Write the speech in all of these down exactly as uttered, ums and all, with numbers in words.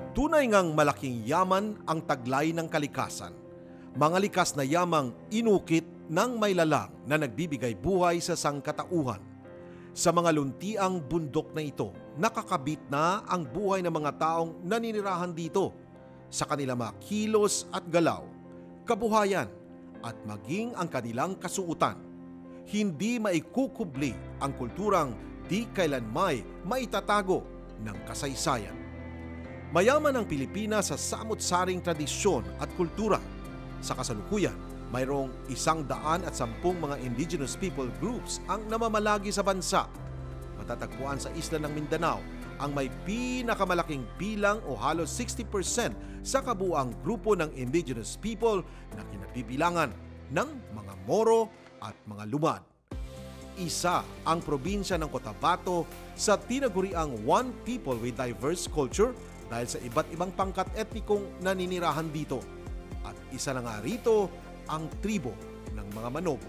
Tunay ngang malaking yaman ang taglay ng kalikasan. Mga likas na yamang inukit ng may lalang na nagbibigay buhay sa sangkatauhan. Sa mga luntiang bundok na ito, nakakabit na ang buhay ng mga taong naninirahan dito sa kanilang mga kilos at galaw, kabuhayan at maging ang kanilang kasuotan. Hindi maikukubli ang kulturang di kailanmay maitatago ng kasaysayan. Mayaman ang Pilipinas sa samut-saring tradisyon at kultura. Sa kasalukuyan, mayroong isang daan at sampung mga indigenous people groups ang namamalagi sa bansa. Matatagpuan sa isla ng Mindanao ang may pinakamalaking bilang o halos sixty percent sa kabuuang grupo ng indigenous people na kinabibilangan ng mga Moro at mga Lumad. Isa ang probinsya ng Cotabato sa tinaguriang One People with Diverse Culture dahil sa iba't ibang pangkat etnikong naninirahan dito. At isa na nga rito ang tribo ng mga Manobo.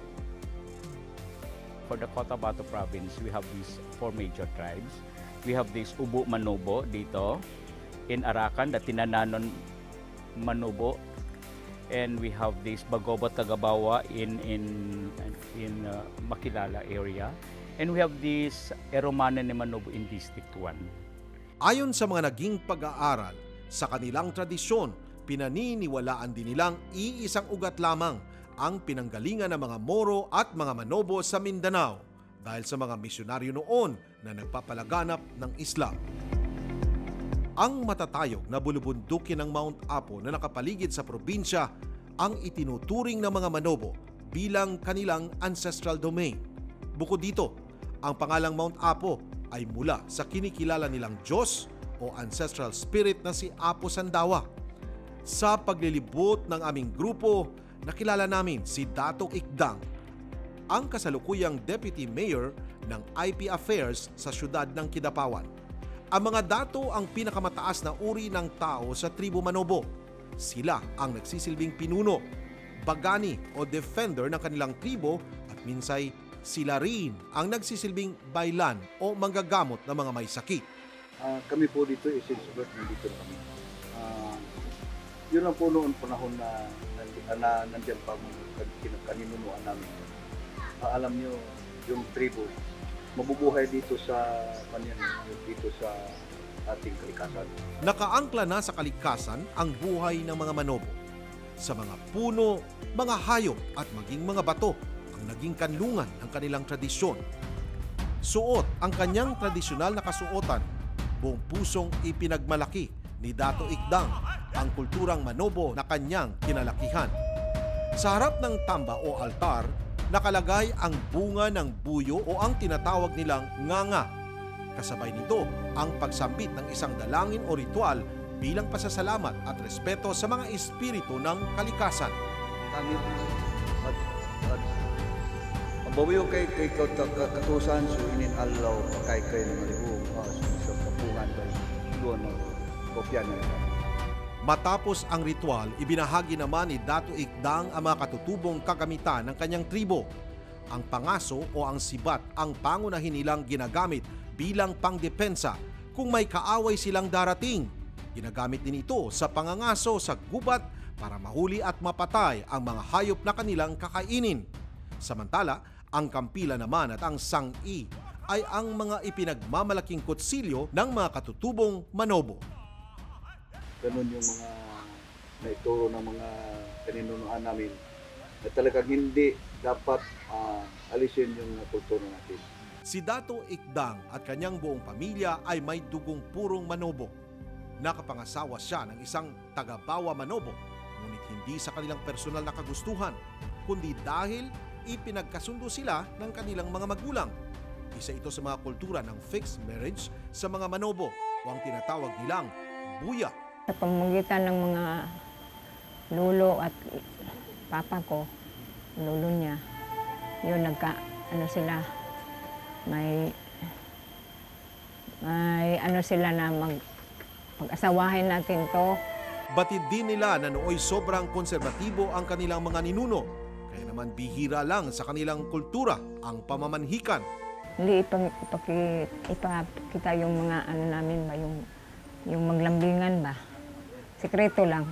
For the Cotabato province, we have these four major tribes. We have this Ubu Manobo dito, in Arakan, the Tinananon Manobo, and we have this Bagoba Tagabawa in in in uh, Makilala area, and we have this Eromana ni Manobo in District one. Ayon sa mga naging pag-aaral, sa kanilang tradisyon, pinaniniwalaan din nilang iisang ugat lamang ang pinanggalingan ng mga Moro at mga Manobo sa Mindanao dahil sa mga misyonaryo noon na nagpapalaganap ng Islam. Ang matatayog na bulubundukin ng Mount Apo na nakapaligid sa probinsya ang itinuturing ng mga Manobo bilang kanilang ancestral domain. Bukod dito, ang pangalang Mount Apo ay mula sa kinikilala nilang Diyos o ancestral spirit na si Apo Sandawa. Sa paglilibot ng aming grupo, nakilala namin si Dato Ikdang, ang kasalukuyang Deputy Mayor ng I P Affairs sa siyudad ng Kidapawan. Ang mga dato ang pinakamataas na uri ng tao sa Tribo Manobo. Sila ang nagsisilbing pinuno, bagani o defender ng kanilang tribo at minsay sila rin ang nagsisilbing baylan o manggagamot ng mga may sakit. Uh, kami po dito, isinsulat nandito na kami. Uh, yun lang po noon panahon na, na, na nandiyan pa kaninunuan namin. Uh, alam nyo, yung tribo, mabubuhay dito sa kanyan, dito sa ating kalikasan. Nakaangkla na sa kalikasan ang buhay ng mga Manobo. Sa mga puno, mga hayop at maging mga bato ang naging kanlungan ng kanilang tradisyon. Suot ang kanyang tradisyonal na kasuotan, buong pusong ipinagmalaki ni Dato Ikdang ang kulturang Manobo na kanyang kinalakihan. Sa harap ng tamba o altar, nakalagay ang bunga ng buyo o ang tinatawag nilang nganga. Kasabay nito ang pagsambit ng isang dalangin o ritual bilang pasasalamat at respeto sa mga espiritu ng kalikasan. Kami at at mabawiyo kay kay katusan so inin alaw kay kay malibu sa kapungan kay doon kopya na. Matapos ang ritual, ibinahagi naman ni Dato Ikdang ang mga katutubong kagamitan ng kanyang tribo. Ang pangaso o ang sibat ang pangunahin nilang ginagamit bilang pangdepensa kung may kaaway silang darating. Ginagamit din ito sa pangangaso sa gubat para mahuli at mapatay ang mga hayop na kanilang kakainin. Samantala, ang kampila naman at ang sang-i ay ang mga ipinagmamalaking kutsilyo ng mga katutubong Manobo. Ganun yung mga naituro ng mga kaninunuan namin na talagang hindi dapat uh, alisin yung kultura natin. Si Dato Ikdang at kanyang buong pamilya ay may dugong purong Manobo. Nakapangasawa siya ng isang taga-Bawa Manobo, ngunit hindi sa kanilang personal na kagustuhan, kundi dahil ipinagkasundo sila ng kanilang mga magulang. Isa ito sa mga kultura ng fixed marriage sa mga Manobo o ang tinatawag nilang buya. Sa pamamagitan ng mga lolo at papa ko, lolo niya, yun nagka, ano sila, may, may ano sila na mag, mag-asawahin natin to. Batid din nila na nooy sobrang konserbatibo ang kanilang mga ninuno, kaya naman bihira lang sa kanilang kultura ang pamamanhikan. Hindi ipakita yung mga ano namin ba, yung, yung maglambingan ba. Sikreto lang.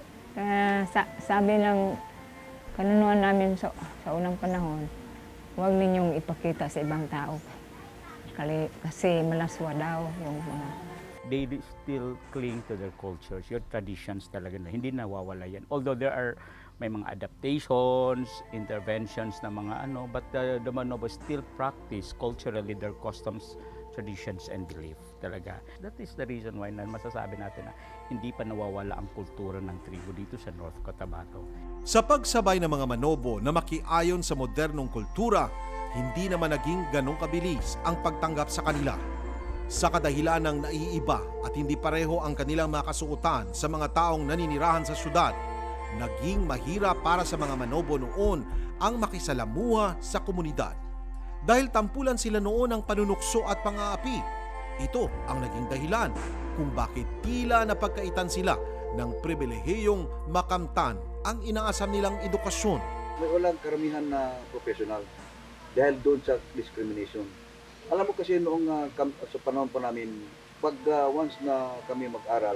Uh, sa, sabi ng kanunuan namin sa, sa unang panahon, huwag ninyong ipakita sa ibang tao. Kali, kasi malaswa daw yung mga... They still cling to their cultures, your traditions talaga na hindi nawawala yan. Although there are may mga adaptations, interventions na mga ano, but the, the Manobo still practice culturally their customs, traditions, and belief talaga. That is the reason why na masasabi natin na hindi pa nawawala ang kultura ng tribo dito sa North Cotabato. Sa pagsabay ng mga Manobo na makiayon sa modernong kultura, hindi naman naging ganong kabilis ang pagtanggap sa kanila. Sa kadahilan ng naiiba at hindi pareho ang kanilang mga kasuotan sa mga taong naninirahan sa syudad, naging mahirap para sa mga Manobo noon ang makisalamuha sa komunidad. Dahil tampulan sila noon ng panunukso at pang-aapi, ito ang naging dahilan kung bakit tila napagkaitan sila ng pribilehiyong makamtan ang inaasam nilang edukasyon. May walang karamihan na professional dahil doon sa discrimination. Alam mo kasi noong uh, sa panahon pa namin, pag uh, once na kami mag-aral,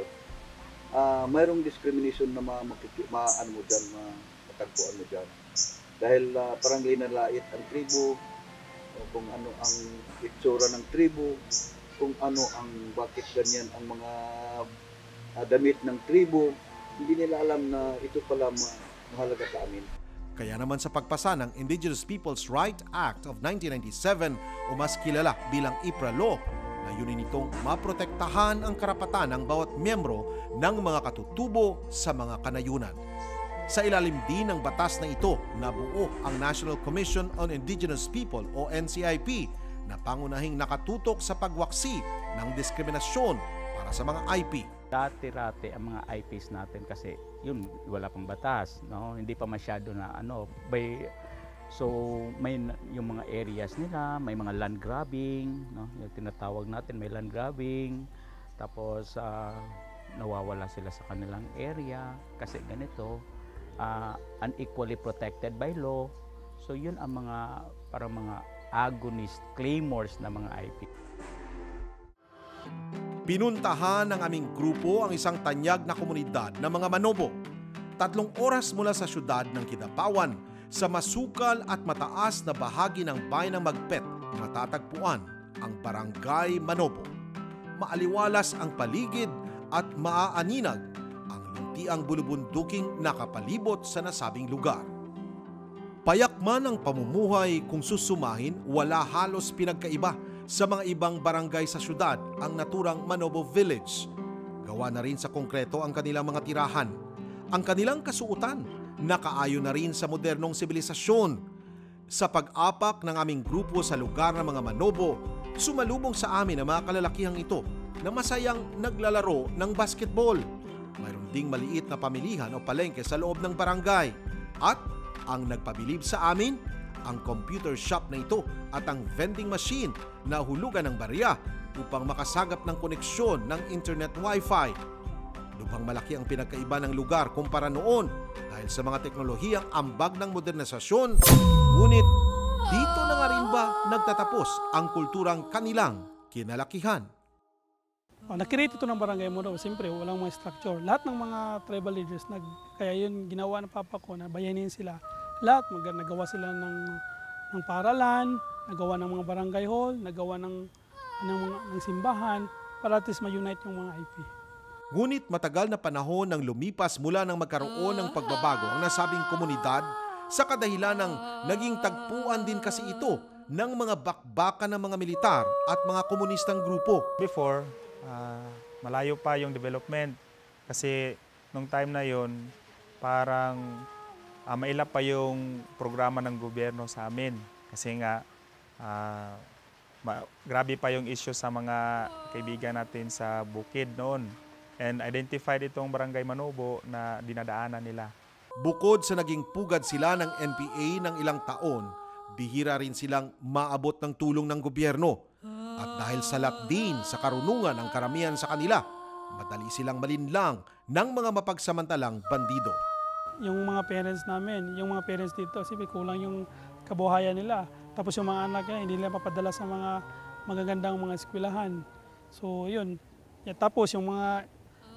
uh, mayroong discrimination na ma, ma, ano mo dyan, ma, matagpuan mo dyan. Dahil uh, parang linalait ang tribo, o kung ano ang itsura ng tribo, kung ano ang bakit ganyan ang mga uh, damit ng tribo, hindi nila alam na ito pala ma, mahalaga sa amin. Kaya naman sa pagpasa ng Indigenous Peoples' Right Act of nineteen ninety-seven o mas kilala bilang I P R A Law, layunin nitong maprotektahan ang karapatan ng bawat miyembro ng mga katutubo sa mga kanayunan. Sa ilalim din ng batas na ito, nabuo ang National Commission on Indigenous People o N C I P na pangunahing nakatutok sa pagwaksi ng diskriminasyon para sa mga I P. Dati-rati ang mga I Ps natin kasi yun wala pang batas, no? Hindi pa masyado na ano by so may yung mga areas nila, may mga land grabbing, no? Yung tinatawag natin may land grabbing, tapos uh, nawawala sila sa kanilang area kasi ganito, uh, unequally protected by law. So yun ang mga parang mga agonist claimers na mga I P. Pinuntahan ng aming grupo ang isang tanyag na komunidad ng mga Manobo. Tatlong oras mula sa syudad ng Kidapawan, sa masukal at mataas na bahagi ng bayan ng Magpet, matatagpuan ang Barangay Manobo. Maaliwalas ang paligid at maaaninag ang luntiang bulubunduking nakapalibot sa nasabing lugar. Payak man ang pamumuhay kung susumahin, wala halos pinagkaiba sa mga ibang barangay sa syudad ang naturang Manobo Village. Gawa na rin sa konkreto ang kanilang mga tirahan. Ang kanilang kasuotan, nakaayon na rin sa modernong sibilisasyon. Sa pag-apak ng aming grupo sa lugar ng mga Manobo, sumalubong sa amin ang mga kalalakihang ito na masayang naglalaro ng basketball. Mayroon ding maliit na pamilihan o palengke sa loob ng barangay. At ang nagpabilib sa amin, ang computer shop na ito at ang vending machine na hulugan ng barya upang makasagap ng koneksyon ng internet wifi. Lubhang malaki ang pinagkaiba ng lugar kumpara noon dahil sa mga teknolohiyang ambag ng modernisasyon. Ngunit dito na nga rin ba nagtatapos ang kulturang kanilang kinalakihan? Oh, nakirate ito ng barangay mo daw. Siyempre, walang mga structure. Lahat ng mga tribal leaders, nag, kaya yun ginawa ng papa ko na bayanin sila. Lahat, mag, nagawa sila ng, ng paaralan, nagawa ng mga barangay hall, nagawa ng, ng, ng simbahan para at least ma-unite yung mga I P. Ngunit matagal na panahon nang lumipas mula nang magkaroon ng pagbabago ang nasabing komunidad sa kadahilan ng naging tagpuan din kasi ito ng mga bakbakan ng mga militar at mga komunistang grupo. Before, uh, malayo pa yung development kasi nung time na yon parang uh, mailap pa yung programa ng gobyerno sa amin kasi nga uh, ma- grabe pa yung issue sa mga kaibigan natin sa bukid noon. And identified itong Barangay Manobo na dinadaanan nila. Bukod sa naging pugad sila ng N P A ng ilang taon, bihira rin silang maabot ng tulong ng gobyerno. At dahil salat din sa karunungan ng karamihan sa kanila, madali silang malinlang ng mga mapagsamantalang bandido. Yung mga parents namin, yung mga parents dito, siyempre kulang yung kabuhayan nila. Tapos yung mga anak nila, hindi nila papadala sa mga magagandang mga eskwelahan. So yun. Yeah, tapos yung mga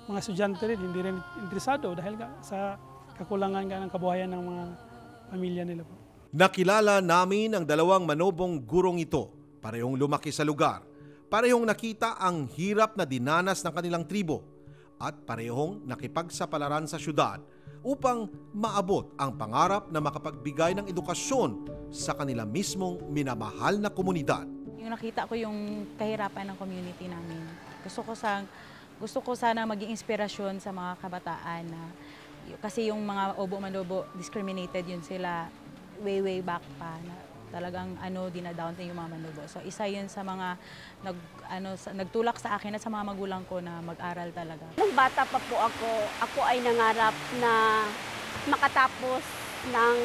mga estudyante rin hindi rin interesado dahil nga sa kakulangan nga ng kabuhayan ng mga pamilya nila po. Nakilala namin ang dalawang Manobong gurong ito, parehong lumaki sa lugar, parehong nakita ang hirap na dinanas ng kanilang tribo, at parehong nakipagsapalaran sa syudad upang maabot ang pangarap na makapagbigay ng edukasyon sa kanila mismong minamahal na komunidad. Yung nakita ko yung kahirapan ng community namin. Gusto ko sang gusto ko sana maging inspirasyon sa mga kabataan na kasi yung mga Obo Manobo discriminated yun sila way way back pa na talagang ano dinadown yung mga Manobo. So isa yun sa mga nag ano sa, nagtulak sa akin at sa mga magulang ko na mag-aral talaga. Nung bata pa po ako, ako ay nangarap na makatapos ng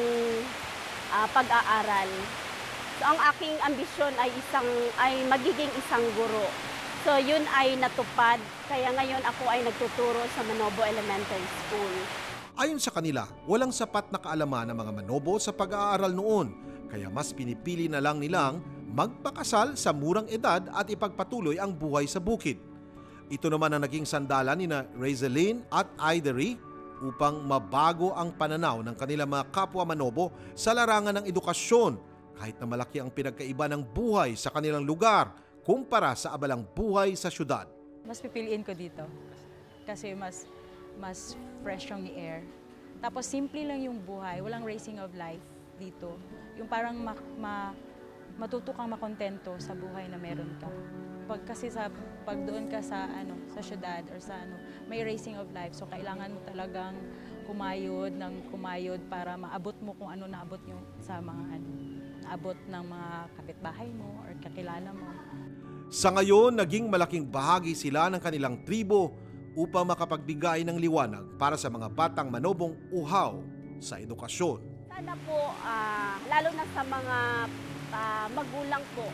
uh, pag-aaral. So ang aking ambisyon ay isang ay magiging isang guro. So yun ay natupad. Kaya ngayon ako ay nagtuturo sa Manobo Elementary School. Ayon sa kanila, walang sapat na kaalaman ng mga Manobo sa pag-aaral noon, kaya mas pinipili na lang nilang magpakasal sa murang edad at ipagpatuloy ang buhay sa bukid. Ito naman ang naging sandalan ni na Razeline at Idery upang mabago ang pananaw ng kanilang mga kapwa Manobo sa larangan ng edukasyon, kahit na malaki ang pinagkaiba ng buhay sa kanilang lugar kumpara sa abalang buhay sa syudad. Mas pipiliin ko dito kasi mas mas fresh yung air. Tapos simple lang yung buhay, walang racing of life dito. Yung parang ma, ma, matuto kang makontento sa buhay na meron ka. Pag kasi sa pag doon ka sa ano, sa syudad or sa ano, may racing of life. So kailangan mo talagang kumayod ng kumayod para maabot mo kung ano naabot nyo sa mga ano, naabot ng mga kapitbahay mo or kakilala mo. Sa ngayon, naging malaking bahagi sila ng kanilang tribo upang makapagbigay ng liwanag para sa mga batang Manobong uhaw sa edukasyon. Sana po, uh, lalo na sa mga uh, magulang po,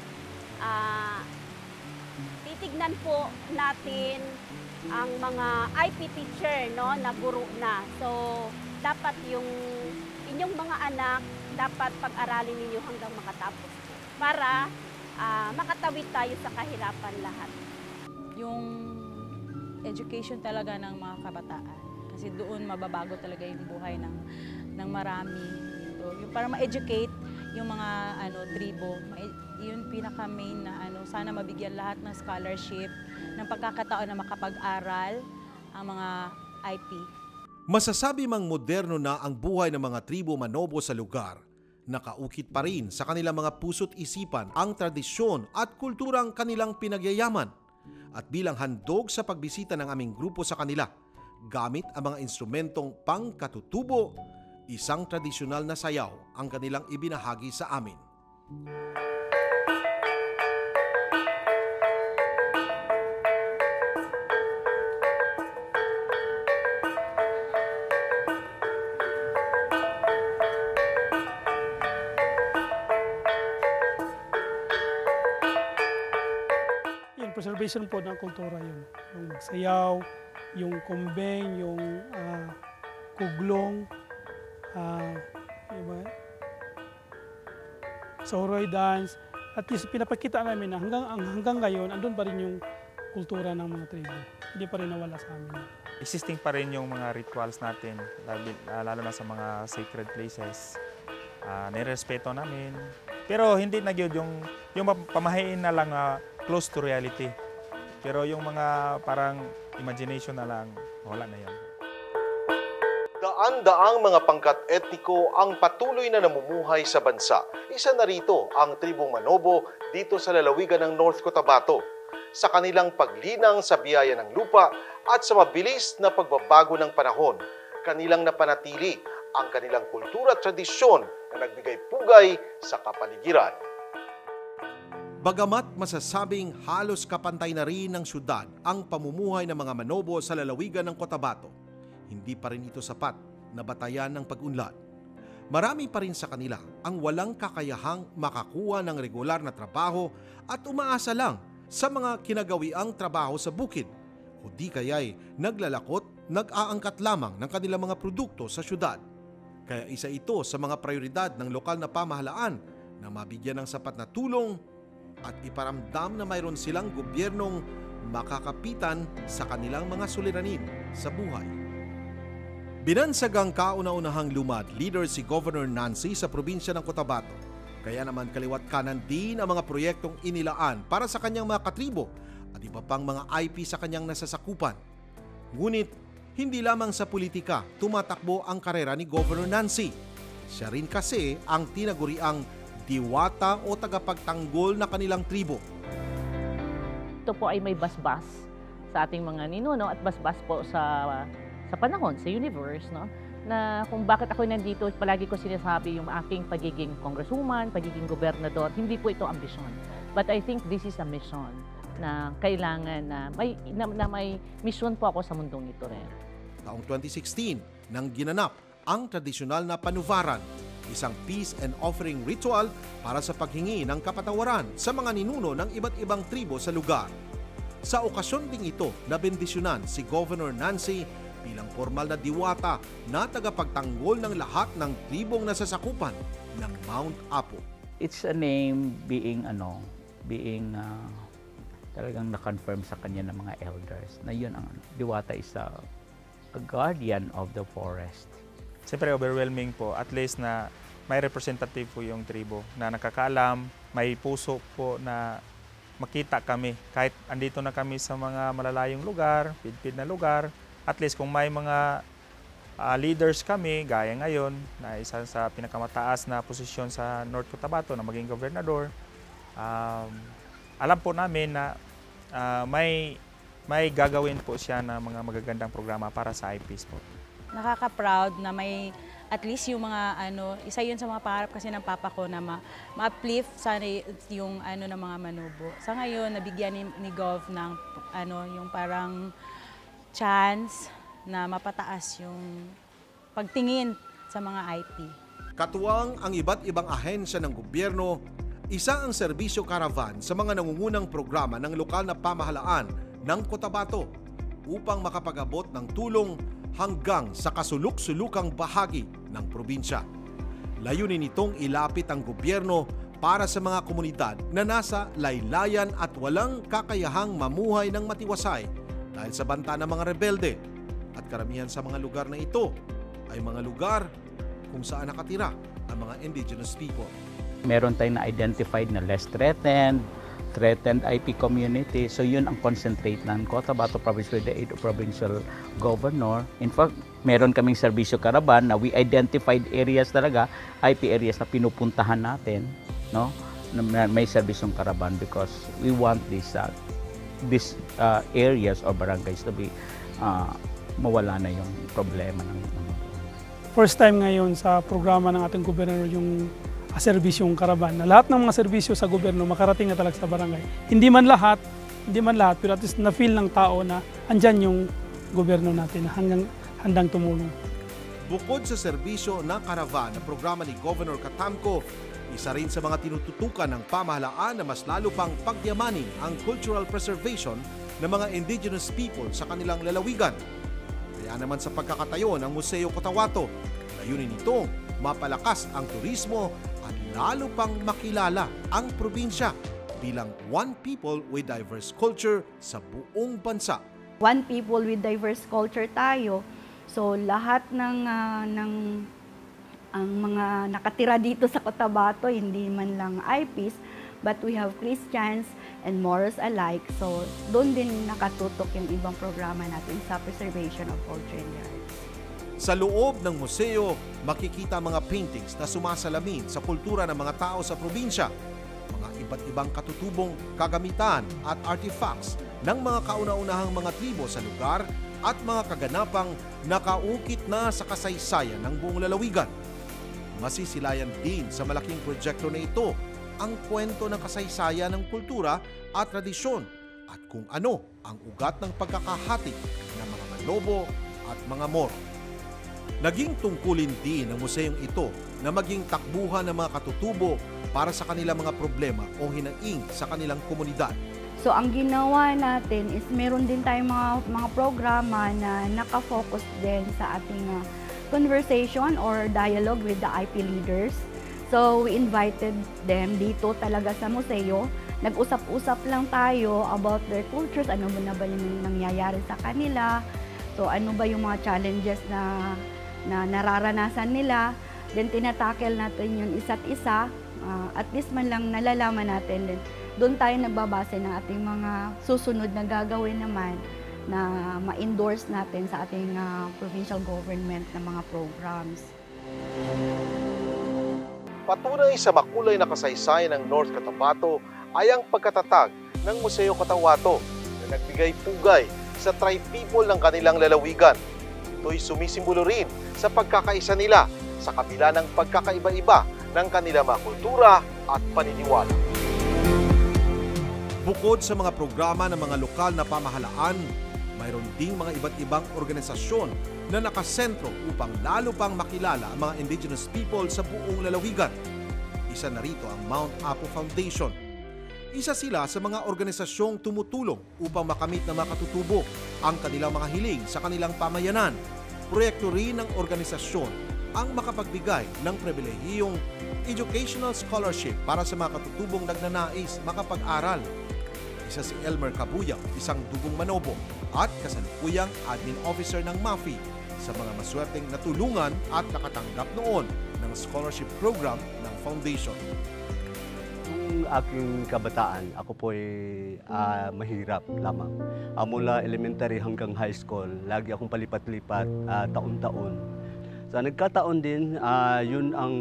uh, titignan po natin ang mga I P teacher, no, na guro na. So, dapat yung inyong mga anak, dapat pag-aralin ninyo hanggang makatapos po para uh, makatawid tayo sa kahirapan lahat. Yung education talaga ng mga kabataan. Kasi doon mababago talaga yung buhay ng, ng marami. Dito. Yung para ma-educate yung mga ano, tribo, yun pinaka-main na ano, sana mabigyan lahat ng scholarship, ng pagkakataon na makapag-aral ang mga I P. Masasabi mang moderno na ang buhay ng mga tribo Manobo sa lugar, nakaukit pa rin sa kanilang mga puso't isipan ang tradisyon at kulturang kanilang pinagyayaman. At bilang handog sa pagbisita ng aming grupo sa kanila, gamit ang mga instrumentong pangkatutubo, isang tradisyonal na sayaw ang kanilang ibinahagi sa amin. Preservation po ng kultura yun. Yung sayaw, yung kumbeng, yung uh, kuglong, uh, diba? Soroy dance. At least pinapakita namin na hanggang, hanggang ngayon, andun pa rin yung kultura ng mga tribo. Hindi pa rin nawala sa amin. Existing pa rin yung mga rituals natin, lalo na sa mga sacred places. Uh, nirespeto namin. Pero hindi na yun, yung, yung pamahain na lang uh, close to reality. Pero yung mga parang imagination na lang, wala na yan. Daan-daang mga pangkat etniko ang patuloy na namumuhay sa bansa. Isa na rito ang tribong Manobo dito sa lalawigan ng North Cotabato. Sa kanilang paglinang sa biyaya ng lupa at sa mabilis na pagbabago ng panahon, kanilang napanatili ang kanilang kultura at tradisyon na nagbigay pugay sa kapaligiran. Bagamat masasabing halos kapantay na rin ng syudad ang pamumuhay ng mga Manobo sa lalawigan ng Cotabato, hindi pa rin ito sapat na batayan ng pag-unlad. Marami pa rin sa kanila ang walang kakayahang makakuha ng regular na trabaho at umaasa lang sa mga kinagawiang trabaho sa bukid o di kaya'y naglalakot, nag-aangkat lamang ng kanilang mga produkto sa syudad. Kaya isa ito sa mga prioridad ng lokal na pamahalaan na mabigyan ng sapat na tulong at iparamdam na mayroon silang gobyernong makakapitan sa kanilang mga suliranin sa buhay. Binansagang kauna-unahang lumad leader si Governor Nancy sa probinsya ng Cotabato. Kaya naman kaliwat kanan din ang mga proyektong inilaan para sa kanyang mga katribo at iba pang mga I P sa kanyang nasasakupan. Ngunit hindi lamang sa politika tumatakbo ang karera ni Governor Nancy. Siya rin kasi ang tinaguriang diwata o tagapagtanggol na kanilang tribo. Ito po ay may basbas sa ating mga ninuno at basbas po sa sa panahon, sa universe, no? Na kung bakit ako nandito, palagi ko sinasabi yung aking pagiging congresswoman, pagiging gobernador, hindi po ito ambisyon. But I think this is a mission na kailangan na may, na, na may mission po ako sa mundong ito rin. Taong twenty sixteen, nang ginanap ang tradisyonal na panuvaran, isang peace and offering ritual para sa paghingi ng kapatawaran sa mga ninuno ng iba't ibang tribo sa lugar. Sa okasyon ding ito, nabendisyonan si Governor Nancy bilang formal na diwata na tagapagtanggol ng lahat ng tribong nasasakupan ng Mount Apo. It's a name being ano, being uh, talagang na-confirm sa kanya ng mga elders na yun ang diwata is a, a guardian of the forest. Siyempre overwhelming po, at least na may representative po yung tribo na nakakaalam, may puso po na makita kami. Kahit andito na kami sa mga malalayong lugar, pidpid na lugar, at least kung may mga uh, leaders kami, gaya ngayon, na isa sa pinakamataas na posisyon sa North Cotabato na maging gobernador, um, alam po namin na uh, may, may gagawin po siya na mga magagandang programa para sa I Ps po. Nakaka-proud na may at least yung mga ano, isa yun sa mga pangarap kasi ng papa ko na ma-uplift sana yung ano ng mga Manobo. Sa ngayon, nabigyan ni, ni Gov ng ano, yung parang chance na mapataas yung pagtingin sa mga I P. Katuwang ang iba't ibang ahensya ng gobyerno, isa ang serbisyo caravan sa mga nangungunang programa ng lokal na pamahalaan ng Cotabato upang makapag-abot ng tulong hanggang sa kasuluk-sulukang bahagi ng probinsya. Layunin nitong ilapit ang gobyerno para sa mga komunidad na nasa laylayan at walang kakayahang mamuhay ng matiwasay dahil sa banta ng mga rebelde. At karamihan sa mga lugar na ito ay mga lugar kung saan nakatira ang mga indigenous people. Meron tayong na-identified na less threatened, threatened I P community. So yun ang concentrate ng Cotabato Province with the aid of Provincial Governor. In fact, meron kaming serbisyo caravan na we identified areas talaga, I P areas na pinupuntahan natin, no? Na may serbisyong caravan because we want this uh, these uh, areas or barangays to be uh, mawala na yung problema ng First time ngayon sa programa ng ating gobyerno yung uh, serbisyong caravan na lahat ng mga serbisyo sa gobyerno makarating na talaga sa barangay. Hindi man lahat, hindi man lahat, pero at least na-feel ng tao na andyan yung gobyerno natin na hanggang handang tumulong. Bukod sa serbisyo ng caravan na programa ni Governor Catamco, isa rin sa mga tinututukan ng pamahalaan na mas lalo pang pagyamanin ang cultural preservation ng mga indigenous people sa kanilang lalawigan. Kaya naman sa pagkakatayo ng Museo Cotabato, layunin nitong mapalakas ang turismo at lalo pang makilala ang probinsya bilang one people with diverse culture sa buong bansa. One people with diverse culture tayo. So lahat ng uh, ng ang mga nakatira dito sa Cotabato, hindi man lang I Ps, but we have Christians and Moros alike. So doon din nakatutok yung ibang programa natin sa preservation of culture and arts. Sa loob ng museo, makikita mga paintings na sumasalamin sa kultura ng mga tao sa probinsya, mga iba't ibang katutubong kagamitan at artifacts ng mga kauna-unahang mga tribo sa lugar at mga kaganapang nakaukit na sa kasaysayan ng buong lalawigan. Masisilayan din sa malaking proyekto na ito ang kwento ng kasaysayan ng kultura at tradisyon at kung ano ang ugat ng pagkakahati ng mga Manobo at mga Moro. Naging tungkulin din ng museong ito na maging takbuhan ng mga katutubo para sa kanilang mga problema o hinaing sa kanilang komunidad. So ang ginawa natin is meron din tayong mga, mga programa na nakafocus din sa ating uh, conversation or dialogue with the I P leaders. So we invited them dito talaga sa museo nag-usap-usap lang tayo about their cultures, ano ba na ba yung nangyayari sa kanila, so ano ba yung mga challenges na, na nararanasan nila, then tinatakel natin yung isa't isa, uh, at least man lang nalalaman natin, then doon tayo nagbabase ng ating mga susunod na gagawin naman na ma-endorse natin sa ating uh, provincial government na mga programs. Patunay sa makulay na kasaysayan ng North Cotabato ay ang pagkatatag ng Museo Cotabato na nagbigay pugay sa tribe people ng kanilang lalawigan. Ito'y sumisimbolo rin sa pagkakaisa nila sa kabila ng pagkakaiba-iba ng kanilang mga kultura at paniniwala. Bukod sa mga programa ng mga lokal na pamahalaan, mayroon ding mga iba't ibang organisasyon na nakasentro upang lalo pang makilala ang mga indigenous people sa buong lalawigan. Isa na rito ang Mount Apo Foundation. Isa sila sa mga organisasyong tumutulong upang makamit ng mga katutubo ang kanilang mga hiling sa kanilang pamayanan. Proyekto rin ng organisasyon ang makapagbigay ng pribilehiyong educational scholarship para sa mga katutubong nagnanais makapag-aral. Isa si Elmer Cabuyao, isang dugong Manobo at kasalukuyang admin officer ng M A F I sa mga maswerteng natulungan at nakatanggap noon ng scholarship program ng foundation. Nung aking kabataan, ako po ay uh, mahirap lamang. Uh, mula elementary hanggang high school, lagi akong palipat-lipat uh, taon-taon. So nagkataon din, uh, yun ang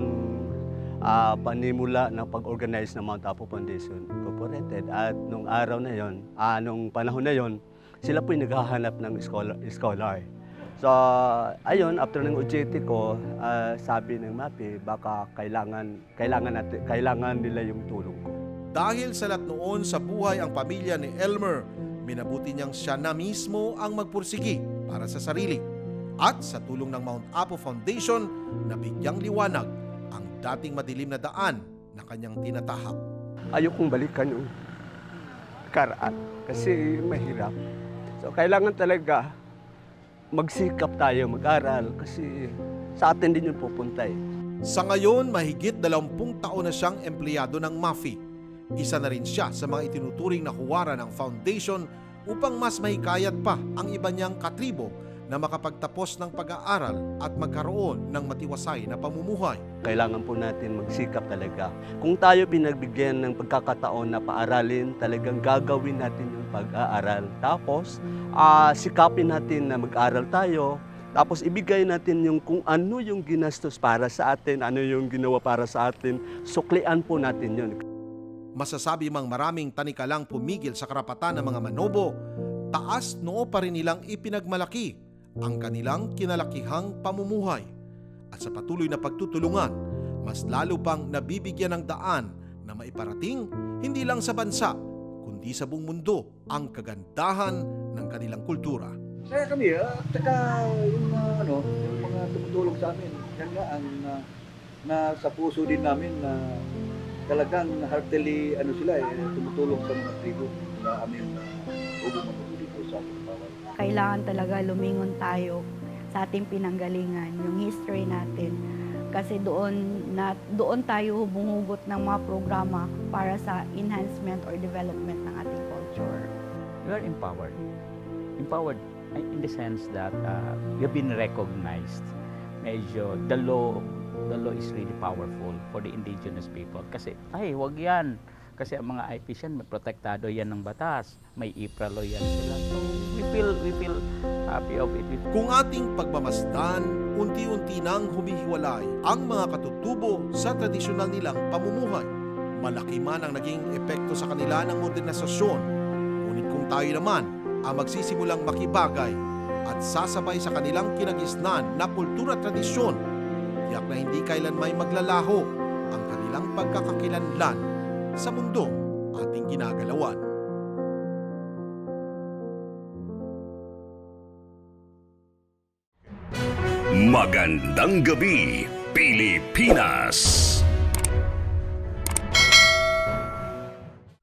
uh, panimula ng pag-organize ng Mount Apo Foundation Incorporated. At nung araw na yon, uh, nung panahon na yon, sila po yung naghahanap ng scholar. scholar. So, ayun, after ng ujete ko, uh, sabi ng M A P I, baka kailangan, kailangan, natin, kailangan nila yung tulong ko. Dahil salat noon sa buhay ang pamilya ni Elmer, minabuti niyang siya na mismo ang magpursigi para sa sarili. At sa tulong ng Mount Apo Foundation, nabigyang liwanag ang dating madilim na daan na kanyang tinatahak. Ayokong balikan yung karaan kasi mahirap. So, kailangan talaga magsikap tayo, mag-aral kasi sa atin din yung pupunta eh. Sa ngayon, mahigit dalawampung taon na siyang empleyado ng M A F I. Isa na rin siya sa mga itinuturing na huwara ng foundation upang mas mahikayat pa ang iba niyang katribo na makapagtapos ng pag-aaral at magkaroon ng matiwasay na pamumuhay. Kailangan po natin magsikap talaga. Kung tayo pinagbigyan ng pagkakataon na paaralin, talagang gagawin natin yung pag-aaral. Tapos, uh, sikapin natin na mag-aral tayo. Tapos, ibigay natin yung kung ano yung ginastos para sa atin, ano yung ginawa para sa atin. Suklian po natin yun. Masasabi mang maraming tanikalang pumigil sa karapatan ng mga Manobo, taas noo pa rin nilang ipinagmalaki ang kanilang kinalakihang pamumuhay. At sa patuloy na pagtutulungan, mas lalo pang nabibigyan ng daan na maiparating hindi lang sa bansa, kundi sa buong mundo ang kagandahan ng kanilang kultura. Kaya kami, at uh, saka yung, uh, ano, yung mga tumutulong sa amin, yan nga ang uh, nasa puso din namin na uh, talagang heartily ano sila, eh, tumutulong sa mga tribo sa amin na uh, ubo Manobo dito sa ating bawat. Kailangan talaga lumingon tayo sa ating pinanggalingan, yung history natin. Kasi doon, na, doon tayo bumugot ng mga programa para sa enhancement or development ng ating culture. We are empowered. Empowered in the sense that uh, we have been recognized. Medyo, the law, the law is really powerful for the indigenous people. Kasi, ay, wag yan. Kasi ang mga I P S yan, may protektado yan ng batas. May I P R A law yan sila. So, we feel, we feel happy of it. Kung ating pagmamasdan, unti-unti nang humihiwalay ang mga katutubo sa tradisyonal nilang pamumuhay. Malaki man ang naging epekto sa kanila ng modernisasyon. Ngunit kung tayo naman ang magsisimulang makibagay at sasabay sa kanilang kinagisnan na kultura at tradisyon, tiyak na hindi kailan may maglalaho ang kanilang pagkakakilanlan sa mundong ating ginagalawan. Magandang Gabi Pilipinas.